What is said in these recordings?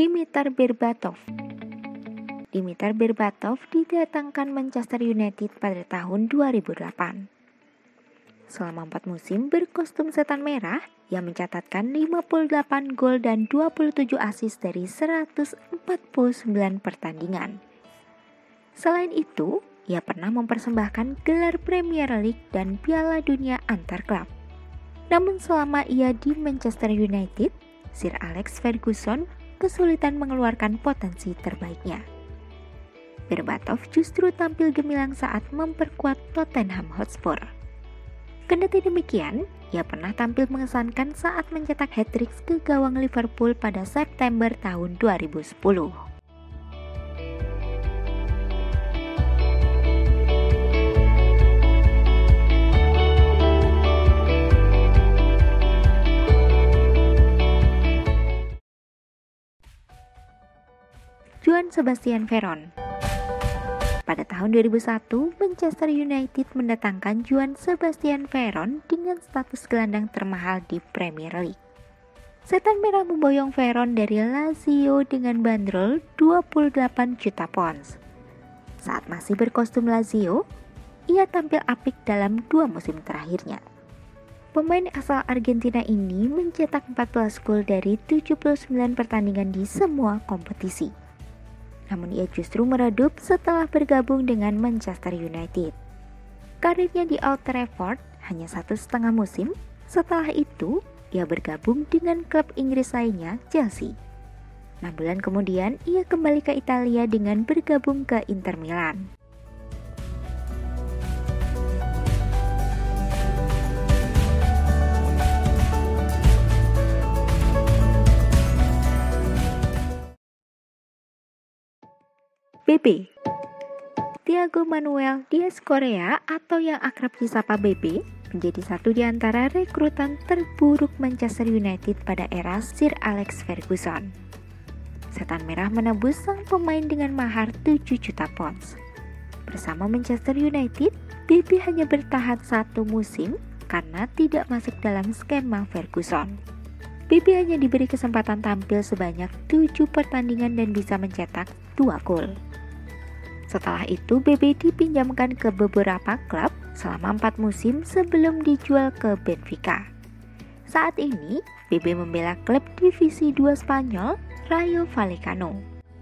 Dimitar Berbatov. Dimitar Berbatov didatangkan Manchester United pada tahun 2008. Selama 4 musim berkostum setan merah, ia mencatatkan 58 gol dan 27 assist dari 149 pertandingan. Selain itu, ia pernah mempersembahkan gelar Premier League dan Piala Dunia antar klub. Namun selama ia di Manchester United, Sir Alex Ferguson kesulitan mengeluarkan potensi terbaiknya. Berbatov justru tampil gemilang saat memperkuat Tottenham Hotspur. Kendati demikian, ia pernah tampil mengesankan saat mencetak hat-trick ke gawang Liverpool pada September tahun 2010. Joan Sebastian Veron. Pada tahun 2001, Manchester United mendatangkan Joan Sebastian Veron dengan status gelandang termahal di Premier League. Setan merah memboyong Veron dari Lazio dengan bandrol 28 juta pounds. Saat masih berkostum Lazio, ia tampil apik dalam 2 musim terakhirnya. Pemain asal Argentina ini mencetak 14 gol dari 79 pertandingan di semua kompetisi. Namun ia justru meredup setelah bergabung dengan Manchester United. Karirnya di Old Trafford hanya 1,5 musim, setelah itu ia bergabung dengan klub Inggris lainnya, Chelsea. 6 bulan kemudian ia kembali ke Italia dengan bergabung ke Inter Milan. BB. Thiago Manuel Diaz Correa atau yang akrab disapa BB menjadi satu di antara rekrutan terburuk Manchester United pada era Sir Alex Ferguson. Setan merah menebus sang pemain dengan mahar 7 juta pounds. Bersama Manchester United, BB hanya bertahan 1 musim karena tidak masuk dalam skema Ferguson. BB hanya diberi kesempatan tampil sebanyak 7 pertandingan dan bisa mencetak 2 gol. Setelah itu, BB dipinjamkan ke beberapa klub selama 4 musim sebelum dijual ke Benfica. Saat ini, BB membela klub Divisi 2 Spanyol, Rayo Vallecano.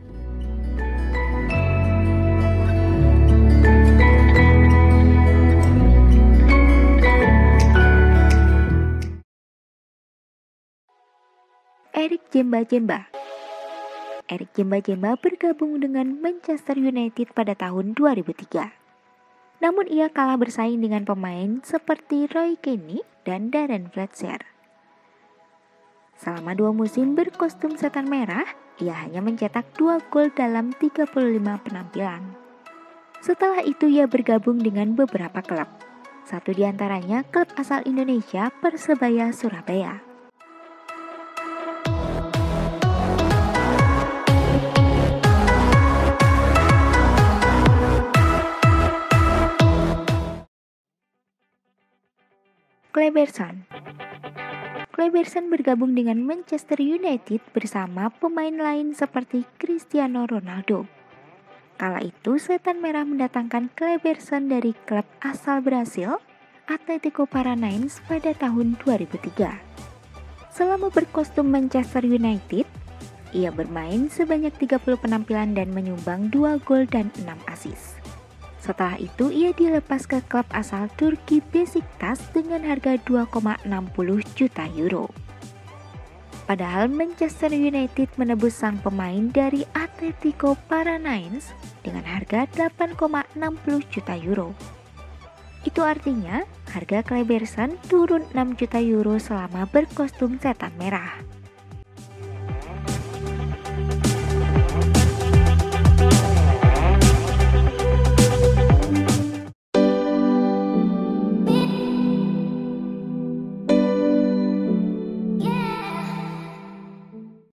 Eric Djemba-Djemba. Eric Djemba-Djemba bergabung dengan Manchester United pada tahun 2003. Namun ia kalah bersaing dengan pemain seperti Roy Keane dan Darren Fletcher. Selama 2 musim berkostum setan merah, ia hanya mencetak 2 gol dalam 35 penampilan. Setelah itu ia bergabung dengan beberapa klub. Satu di antaranya klub asal Indonesia, Persebaya Surabaya. Kleberson bergabung dengan Manchester United bersama pemain lain seperti Cristiano Ronaldo. Kala itu setan merah mendatangkan Kleberson dari klub asal Brasil, Atlético Paranaense pada tahun 2003. Selama berkostum Manchester United, ia bermain sebanyak 30 penampilan dan menyumbang 2 gol dan 6 assist. Setelah itu ia dilepas ke klub asal Turki Besiktas dengan harga 2,60 juta euro. Padahal Manchester United menebus sang pemain dari Atlético Paranaense dengan harga 8,60 juta euro. Itu artinya harga Kleberson turun 6 juta euro selama berkostum setan merah.